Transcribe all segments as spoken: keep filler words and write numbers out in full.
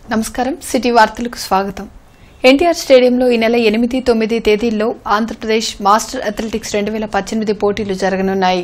నమస్కారం సిటీ వార్తలకు స్వాగతం. ఎన్టీఆర్ స్టేడియంలో ఈ నెల ఎనిమిది తొమ్మిది తేదీల్లో ఆంధ్రప్రదేశ్ మాస్టర్ అథ్లెటిక్స్ రెండు వేల పద్దెనిమిది పోటీలు జరగనున్నాయి.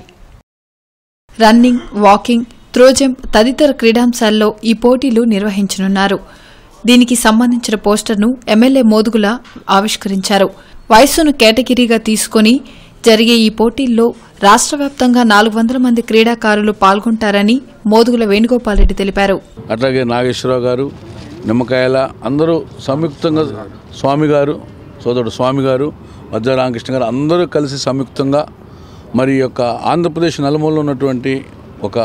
రన్నింగ్, వాకింగ్, త్రో జంప్ తదితర క్రీడాంశాల్లో ఈ పోటీలు నిర్వహించనున్నారు. దీనికి సంబంధించిన పోస్టర్ను ఎమ్మెల్యే మోదుగుల ఆవిష్కరించారు. వయస్సును కేటగిరీగా తీసుకుని జరిగే ఈ పోటీల్లో రాష్ట్ర వ్యాప్తంగా నాలుగు వందల మంది క్రీడాకారులు పాల్గొంటారని మోదుగుల వేణుగోపాల్ రెడ్డి తెలిపారు. అట్లాగే నాగేశ్వరరావు గారు, నిమ్మకాయల అందరూ సంయుక్తంగా, స్వామి గారు, సోదరుడు స్వామి గారు, మధ్య రామకృష్ణ గారు అందరూ కలిసి సంయుక్తంగా మరి యొక్క ఆంధ్రప్రదేశ్ నలుమూలలో ఉన్నటువంటి ఒక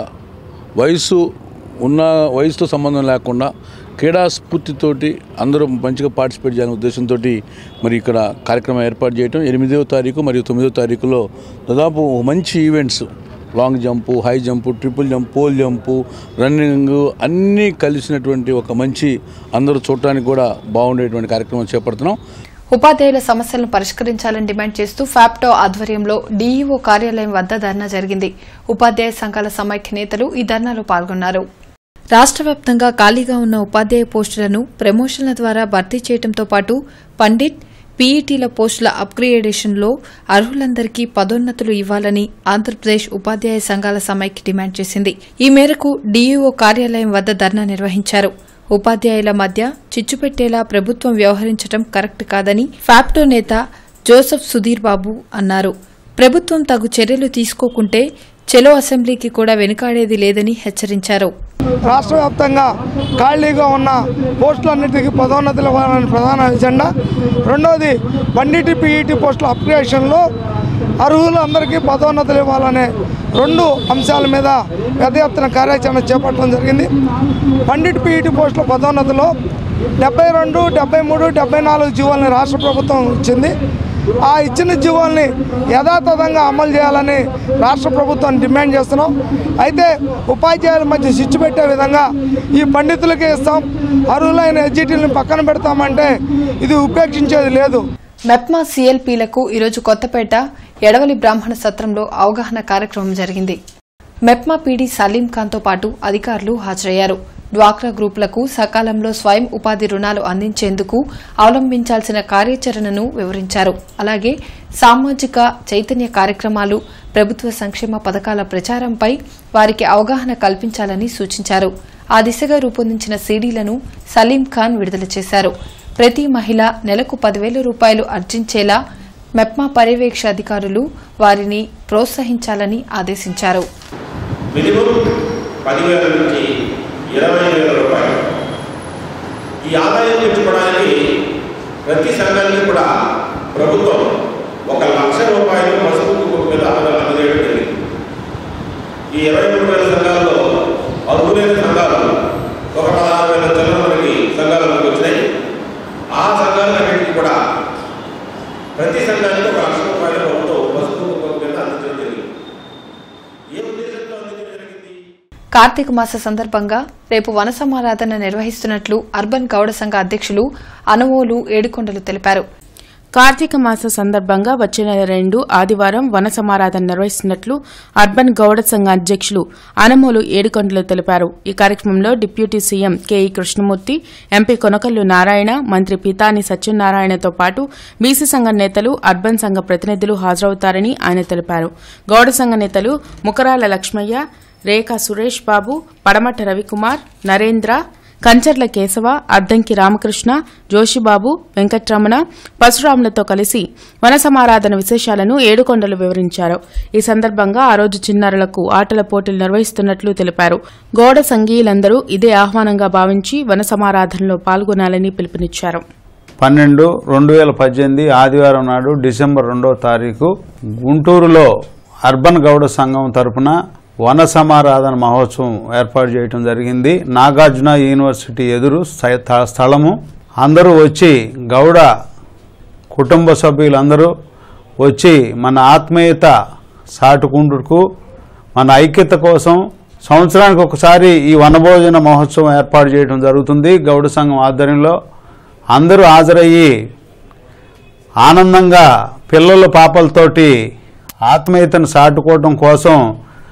వయసు ఉన్న వయసుతో సంబంధం లేకుండా క్రీడా స్ఫూర్తితోటి అందరూ మంచిగా పార్టిసిపేట్ చేయాలనే ఉద్దేశంతో మరి ఇక్కడ కార్యక్రమం ఏర్పాటు చేయడం ఎనిమిదవ తారీఖు మరియు తొమ్మిదవ తారీఖులో దాదాపు మంచి events, long jump, high jump, triple jump, pole jump, running అన్నీ కలిసినటువంటి ఒక మంచి అందరూ చూడటానికి కూడా బాగుండేటువంటి కార్యక్రమం చేపడుతున్నాం. ఉపాధ్యాయుల సమస్యలను పరిష్కరించాలని డిమాండ్ చేస్తూ ఫ్యాప్టో ఆధ్వర్యంలో డీఈఓ కార్యాలయం వద్ద ధర్నా జరిగింది. ఉపాధ్యాయ సంఘాల సమైక్య నేతలు ఈ ధర్నాలో పాల్గొన్నారు. రాష్ట్ర వ్యాప్తంగా ఖాళీగా ఉన్న ఉపాధ్యాయ పోస్టులను ప్రమోషన్ల ద్వారా భర్తీ చేయడంతో పాటు పండిట్, పీఈటీల పోస్టుల అప్గ్రేడేషన్లో అర్హులందరికీ పదోన్నతులు ఇవ్వాలని ఆంధ్రప్రదేశ్ ఉపాధ్యాయ సంఘాల సమైక్య డిమాండ్ చేసింది. ఈ మేరకు డీఈఓ కార్యాలయం వద్ద ధర్నా నిర్వహించారు. ఉపాధ్యాయుల మధ్య చిచ్చుపెట్టేలా ప్రభుత్వం వ్యవహరించడం కరెక్ట్ కాదని ఫ్యాప్టో నేత జోసెఫ్ సుధీర్ బాబు అన్నారు. ప్రభుత్వం తగు చర్యలు తీసుకోకుంటే చెలో అసెంబ్లీకి కూడా వెనుకాడేది లేదని హెచ్చరించారు. రాష్ట్ర వ్యాప్తంగా ఖాళీగా ఉన్న పోస్టులన్నింటికీ పదోన్నతులు ఇవ్వాలని ప్రధాన ఎజెండా. రెండవది పండిట్, పీఈటీ పోస్టుల అప్గ్రేడేషన్లో అర్హులు అందరికీ పదోన్నతులు ఇవ్వాలనే రెండు అంశాల మీద పెద్ద ఎత్తున కార్యాచరణ చేపట్టడం జరిగింది. పండిట్, పీఈటీ పోస్టుల పదోన్నతిలో డెబ్బై రెండు డెబ్బై మూడు డెబ్బై నాలుగు జీవోలని రాష్ట్ర ప్రభుత్వం ఇచ్చింది. ఆ ఇచ్చిన జీవోల్ని యథాతథంగా అమలు చేయాలని రాష్ట్ర ప్రభుత్వాన్ని డిమాండ్ చేస్తున్నాం. అయితే ఉపాధ్యాయుల మధ్య చిచ్చు పెట్టే విధంగా ఈ పండితులకే ఇస్తాం, అర్హులైన ఎడ్జిటీలను పక్కన పెడతామంటే ఇది ఉపేక్షించేది లేదు. మెప్మా సీఎల్పీలకు ఈరోజు కొత్తపేట ఎడవలి బ్రాహ్మణ సత్రంలో అవగాహన కార్యక్రమం జరిగింది. మెప్మా పీడీ సలీం ఖాన్తో పాటు అధికారులు హాజరయ్యారు. డ్వాక్రా గ్రూపులకు సకాలంలో స్వయం ఉపాధి రుణాలు అందించేందుకు అవలంబించాల్సిన కార్యాచరణను వివరించారు. అలాగే సామాజిక చైతన్య కార్యక్రమాలు, ప్రభుత్వ సంక్షేమ పథకాల ప్రచారంపై వారికి అవగాహన కల్పించాలని సూచించారు. ఆ దిశగా రూపొందించిన సీడీలను సలీం ఖాన్ విడుదల చేశారు. ప్రతి మహిళ నెలకు పదివేల రూపాయలు ఆర్జించేలా మెప్మా పర్యవేక్ష అధికారులు వారిని ప్రోత్సహించాలని ఆదేశించారు. ఇరవై వేల రూపాయలు ఈ ఆదాయం తెచ్చుకోవడానికి ప్రతి సంఘానికి కూడా ప్రభుత్వం ఒక లక్ష రూపాయలు పసుపు కుంకుమ మీద అందజేయడం జరిగింది. ఈ ఇరవై మూడు వేల సంఘాల్లో అర్హులైన సంఘాలు ఒక పదహారు వేల చిల్లరకి సంఘాలకు వచ్చినాయి. ఆ సంఘాలన్నింటినీ కూడా ప్రతి సంఘానికి ఒక లక్ష రూపాయల ప్రభుత్వం పసుపు కుంకుమ మీద అందజేయడం జరిగింది. ఏ ఉద్దేశంతో అందజేయడం జరిగింది? కార్తీక మాస సందర్భంగా రేపు వన సమారాధన నిర్వహిస్తున్నట్లు అర్బన్ గౌడ సంఘ అధ్యక్షులు అనవోలు ఏడుకొండలు తెలిపారు. కార్తీక మాస సందర్భంగా వచ్చే నెల రెండు ఆదివారం వన సమారాధన నిర్వహిస్తున్నట్లు అర్బన్ గౌడ సంఘ అధ్యక్షులు అనమోలు ఏడుకొండలు తెలిపారు. ఈ కార్యక్రమంలో deputy CM KE Krishnamurthy, MP Konakallu Narayana, మంత్రి పీతాని సత్యనారాయణతో పాటు బీసీ సంఘ నేతలు, అర్బన్ సంఘ ప్రతినిధులు హాజరవుతారని ఆయన తెలిపారు. గౌడ సంఘ నేతలు ముకరాల లక్ష్మయ్య, రేఖా సురేష్ బాబు, పడమట రవికుమార్, నరేంద్ర, కంచర్ల కేశవ, అద్దంకి రామకృష్ణ, జోషిబాబు, వెంకట్రమణ, పరశురాములతో కలిసి వన సమారాధన విశేషాలను ఏడుకొండలు వివరించారు. ఈ సందర్భంగా ఆ రోజు చిన్నారులకు ఆటల పోటీలు నిర్వహిస్తున్నట్లు తెలిపారు. గౌడ సంఘీయులందరూ ఇదే ఆహ్వానంగా భావించి వన సమారాధనలో పాల్గొనాలని పిలుపునిచ్చారు. పన్నెండు రెండు వేల పద్దెనిమిది ఆదివారం నాడు డిసెంబర్ రెండవ తారీఖు గుంటూరులో అర్బన్ గౌడ సంఘం తరపున వన సమారాధన మహోత్సవం ఏర్పాటు చేయడం జరిగింది. నాగార్జున యూనివర్సిటీ ఎదురు స్థలము. అందరూ వచ్చి గౌడ కుటుంబ సభ్యులందరూ వచ్చి మన ఆత్మీయత సాటుకుంటుకు, మన ఐక్యత కోసం సంవత్సరానికి ఒకసారి ఈ వనభోజన మహోత్సవం ఏర్పాటు చేయడం జరుగుతుంది. గౌడ సంఘం ఆధ్వర్యంలో అందరూ హాజరయ్యి ఆనందంగా పిల్లల పాపలతోటి ఆత్మీయతను సాటుకోవడం కోసం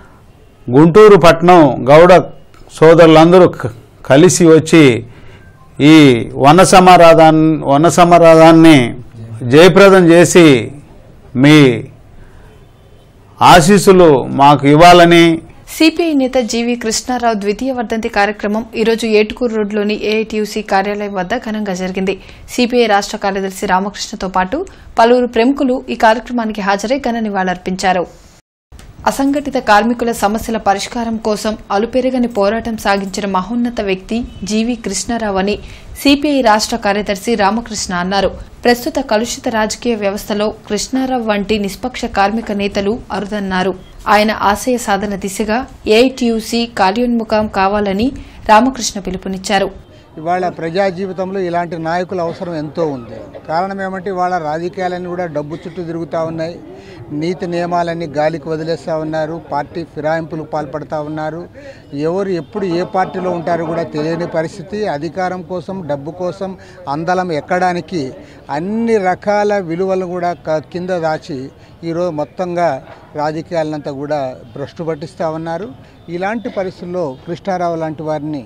గుంటూరు పట్టణం గౌడ సోదరులందరూ కలిసి వచ్చి ఈ వన సమారాధాన్ని వన సమారాధాన్ని జయప్రదం చేసి మీ ఆశీస్సులు మాకు ఇవ్వాలని. సిపిఐ నేత జీవీ కృష్ణారావు ద్వితీయ వర్ధంతి కార్యక్రమం ఈరోజు ఏటుకూరు రోడ్లోని ఏఐటీయూసీ కార్యాలయం వద్ద ఘనంగా జరిగింది. సిపిఐ రాష్ట్ర కార్యదర్శి రామకృష్ణతో పాటు పలువురు ప్రముఖులు ఈ కార్యక్రమానికి హాజరై ఘన నివాళులర్పించారు. అసంఘటిత కార్మికుల సమస్యల పరిష్కారం కోసం అలుపెరగని పోరాటం సాగించిన మహోన్నత వ్యక్తి జీవీ కృష్ణారావు అని సిపిఐ రాష్ట్ర కార్యదర్శి రామకృష్ణ అన్నారు. ప్రస్తుత కలుషిత రాజకీయ వ్యవస్థలో కృష్ణారావు వంటి నిష్పక్ష కార్మిక నేతలు అరుదన్నారు. ఆయన ఆశయ సాధన దిశగా ఏఐటీయూసీ కార్యోన్ముఖం కావాలని రామకృష్ణ పిలుపునిచ్చారు. ఇవాళ ప్రజా జీవితంలో ఇలాంటి నాయకుల అవసరం ఎంతో ఉంది. కారణం ఏమంటే ఇవాళ రాజకీయాలన్నీ కూడా డబ్బు చుట్టూ తిరుగుతూ ఉన్నాయి, నీతి నియమాలన్నీ గాలికి వదిలేస్తూ ఉన్నారు, పార్టీ ఫిరాయింపులకు పాల్పడుతూ ఉన్నారు. ఎవరు ఎప్పుడు ఏ పార్టీలో ఉంటారో కూడా తెలియని పరిస్థితి. అధికారం కోసం డబ్బు కోసం అందలం ఎక్కడానికి అన్ని రకాల విలువలను కూడా కింద దాచి ఈరోజు మొత్తంగా రాజకీయాలంతా కూడా భ్రష్టు పట్టిస్తూ ఉన్నారు. ఇలాంటి పరిస్థితుల్లో కృష్ణారావు లాంటి వారిని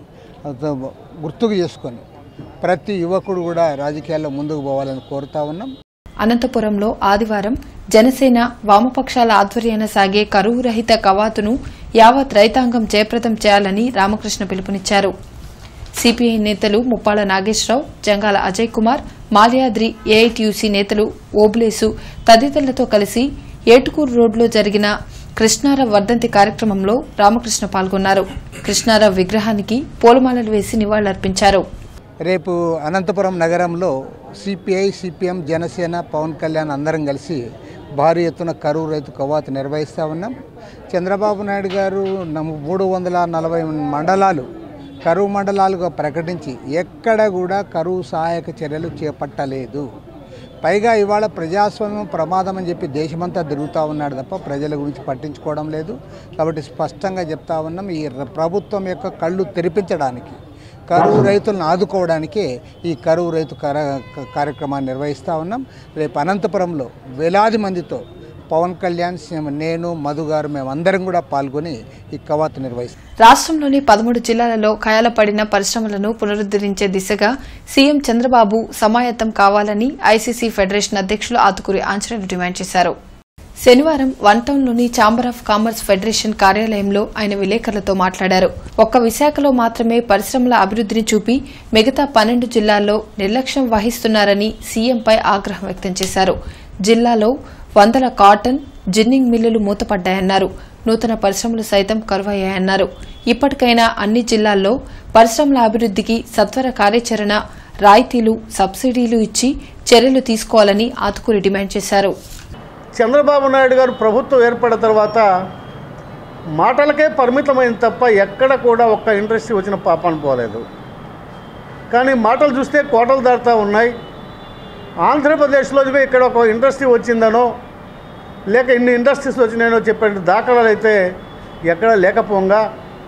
గుర్తుకు చేసుకొని ప్రతి యువకుడు కూడా రాజకీయాల్లో ముందుకు పోవాలని కోరుతా ఉన్నాం. అనంతపురంలో ఆదివారం జనసేన వామపక్షాల ఆధ్వర్యాన సాగే కరువు రహిత కవాతును యావత్ రైతాంగం జయప్రదం చేయాలని రామకృష్ణ పిలుపునిచ్చారు. సిపిఐ నేతలు ముప్పాళ్ల నాగేశ్వరరావు, జంగాల అజయ్ కుమార్, మాల్యాద్రి ఏఐటీయూసీ నేతలు ఓబులేసు తదితరులతో కలిసి ఏటుకూరు రోడ్లో జరిగిన కృష్ణారావు వర్ధంతి కార్యక్రమంలో రామకృష్ణ పాల్గొన్నారు. కృష్ణారావు విగ్రహానికి పూలమాలలు వేసి నివాళులర్పించారు. రేపు అనంతపురం నగరంలో సిపిఐ, సిపిఎం, జనసేన, పవన్ కళ్యాణ్ అందరం కలిసి భారీ ఎత్తున కరువు రైతు కవాతు నిర్వహిస్తూ ఉన్నాం. చంద్రబాబు నాయుడు గారు మూడు వందల నలభై మండలాలు కరువు మండలాలుగా ప్రకటించి ఎక్కడ కూడా కరువు సహాయక చర్యలు చేపట్టలేదు. పైగా ఇవాళ ప్రజాస్వామ్యం ప్రమాదం అని చెప్పి దేశమంతా తిరుగుతూ ఉన్నాడు తప్ప ప్రజల గురించి పట్టించుకోవడం లేదు. కాబట్టి స్పష్టంగా చెప్తా ఉన్నాం, ఈ ప్రభుత్వం యొక్క కళ్ళు తెరిపించడానికి, కరువు రైతులను ఆదుకోవడానికే ఈ కరువు రైతు కార్యక్రమాన్ని నిర్వహిస్తూ ఉన్నాం. రేపు అనంతపురంలో వేలాది మందితో పవన్ కళ్యాణ్, నేను, మధు గారు మేమందరం కూడా పాల్గొని ఈ కవాతు నిర్వహిస్తాం. రాష్ట్రంలోని పదమూడు జిల్లాలలో ఖాయాలపడిన పరిశ్రమలను పునరుద్దరించే దిశగా సీఎం చంద్రబాబు సమాయత్తం కావాలని ఐసీసీ ఫెడరేషన్ అధ్యక్షులు ఆతుకూరి ఆంజనేయులు డిమాండ్ చేశారు. శనివారం వన్ టౌన్లోని ఛాంబర్ ఆఫ్ కామర్స్ ఫెడరేషన్ కార్యాలయంలో ఆయన విలేకరులతో మాట్లాడారు. ఒక్క విశాఖలో మాత్రమే పరిశ్రమల అభివృద్దిని చూపి మిగతా పన్నెండు జిల్లాల్లో నిర్లక్ష్యం వహిస్తున్నారని సీఎంపై ఆగ్రహం వ్యక్తం చేశారు. జిల్లాలో వందల కాటన్, జిన్నింగ్ మిల్లులు మూతపడ్డాయన్నారు. నూతన పరిశ్రమలు సైతం కరువయ్యాయన్నారు. ఇప్పటికైనా అన్ని జిల్లాల్లో పరిశ్రమల అభివృద్దికి సత్వర కార్యాచరణ, రాయితీలు, సబ్సిడీలు ఇచ్చి చర్యలు తీసుకోవాలని ఆతుకూరి డిమాండ్ చేశారు. చంద్రబాబు నాయుడు గారు ప్రభుత్వం ఏర్పడిన తర్వాత మాటలకే పరిమితమైన తప్ప ఎక్కడ కూడా ఒక్క ఇండస్ట్రీ వచ్చిన పాపాను పోలేదు. కానీ మాటలు చూస్తే కోటలు దాటుతూ ఉన్నాయి. ఆంధ్రప్రదేశ్లో ఇక్కడ ఒక ఇండస్ట్రీ వచ్చిందనో లేక ఇన్ని ఇండస్ట్రీస్ వచ్చినాయనో చెప్పే దాఖలాలు అయితే ఎక్కడ లేకపోగా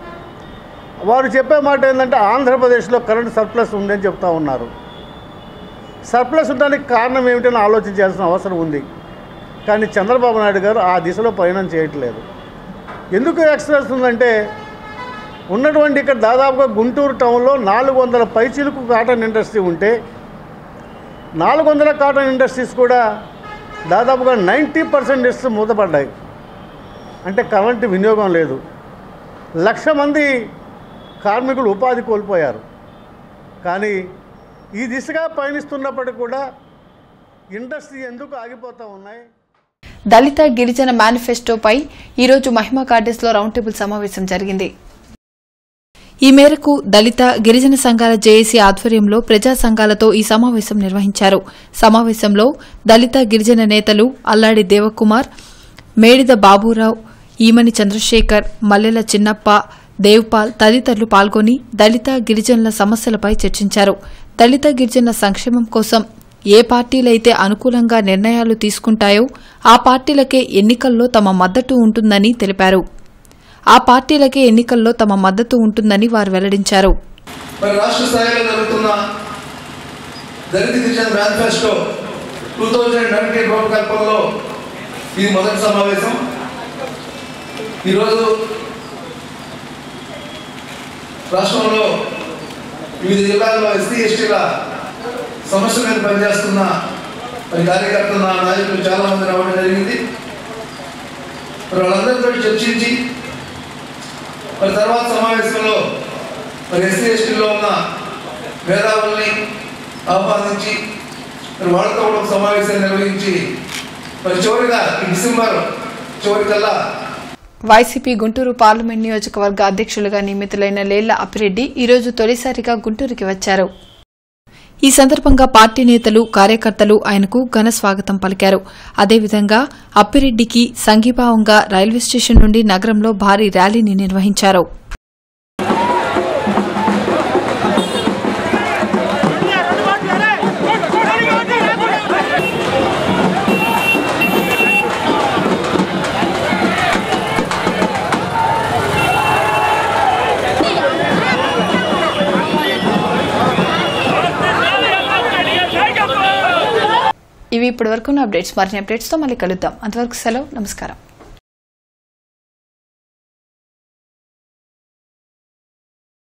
వారు చెప్పే మాట ఏంటంటే ఆంధ్రప్రదేశ్లో కరెంట్ సర్ప్లస్ ఉందని చెప్తా ఉన్నారు. సర్ప్లస్ ఉండడానికి కారణం ఏమిటని ఆలోచించాల్సిన అవసరం ఉంది. కానీ చంద్రబాబు నాయుడు గారు ఆ దిశలో పయనం చేయట్లేదు. ఎందుకు ఎక్స్ప్రెస్ ఉందంటే ఉన్నటువంటి ఇక్కడ దాదాపుగా గుంటూరు టౌన్లో నాలుగు వందల పైచిలుకు కాటన్ ఇండస్ట్రీ ఉంటే నాలుగు వందల కాటన్ ఇండస్ట్రీస్ కూడా దాదాపుగా నైంటీ పర్సెంట్ ఇండస్ట్రీస్ మూతపడ్డాయి. అంటే కరెంటు వినియోగం లేదు. లక్ష మంది కార్మికులు ఉపాధి కోల్పోయారు. కానీ ఈ దిశగా పయనిస్తున్నప్పటికీ కూడా ఇండస్ట్రీ ఎందుకు ఆగిపోతూ ఉన్నాయి? దళిత గిరిజన మేనిఫెస్టోపై ఈరోజు మహిమా గార్డెన్స్లో రౌండ్ టేబుల్ సమావేశం జరిగింది. ఈ మేరకు దళిత గిరిజన సంఘాల జేఏసీ ఆధ్వర్యంలో ప్రజా సంఘాలతో ఈ సమావేశం నిర్వహించారు. సమావేశంలో దళిత గిరిజన నేతలు అల్లాడి దేవకుమార్, మేడిద బాబురావు, ఈమని చంద్రశేఖర్, మల్లెల చిన్నప్ప, దేవ్పాల్ తదితరులు పాల్గొని దళిత గిరిజనుల సమస్యలపై చర్చించారు. దళిత గిరిజనుల సంక్షేమం కోసం ఏ పార్టీలైతే అనుకూలంగా నిర్ణయాలు తీసుకుంటాయో ఆ పార్టీలకే ఎన్నికల్లో తమ మద్దతు ఉంటుందని తెలిపారు. ఆ పార్టీలకే ఎన్నికల్లో తమ మద్దతు ఉంటుందని వారు వెల్లడించారు. రాష్ట్ర స్థాయిలో జరుగుతున్న దళిత గిరిజన మేనిఫెస్టో టూ థౌజండ్ నైన్టీన్ రూపకల్పనలో ఇది మొదటి సమావేశం. ఈరోజు రాష్ట్రంలో వివిధ జిల్లాల్లో ఎస్సీ ఎస్టీల సమస్య మీద పనిచేస్తున్న మరి కార్యకర్తలు నా నాయకులు చాలా మంది రావడం జరిగింది. మరి వాళ్ళందరితో చర్చించి మరి తర్వాత సమావేశంలో మరి ఎస్సీ ఎస్టీలో ఉన్న మేధావుల్ని ఆహ్వానించి మరి వాళ్ళతో కూడా ఒక సమావేశాన్ని నిర్వహించి మరి చివరిగా ఈ డిసెంబర్ చివరికల్లా వైసీపీ గుంటూరు పార్లమెంట్ నియోజకవర్గ అధ్యక్షులుగా నియమితులైన లేళ్ల అప్పిరెడ్డి ఈరోజు తొలిసారిగా గుంటూరుకి వచ్చారు. ఈ సందర్భంగా పార్టీ నేతలు కార్యకర్తలు ఆయనకు ఘన స్వాగతం పలికారు. అదేవిధంగా అప్పిరెడ్డికి సంఘీభావంగా రైల్వే స్టేషన్ నుండి నగరంలో భారీ ర్యాలీని నిర్వహించారు. ఇవి ఇప్పటివరకు అప్డేట్స్. మరిన్ని అప్డేట్స్తో మళ్ళీ కలుద్దాం. అంతవరకు సెలవు. నమస్కారం.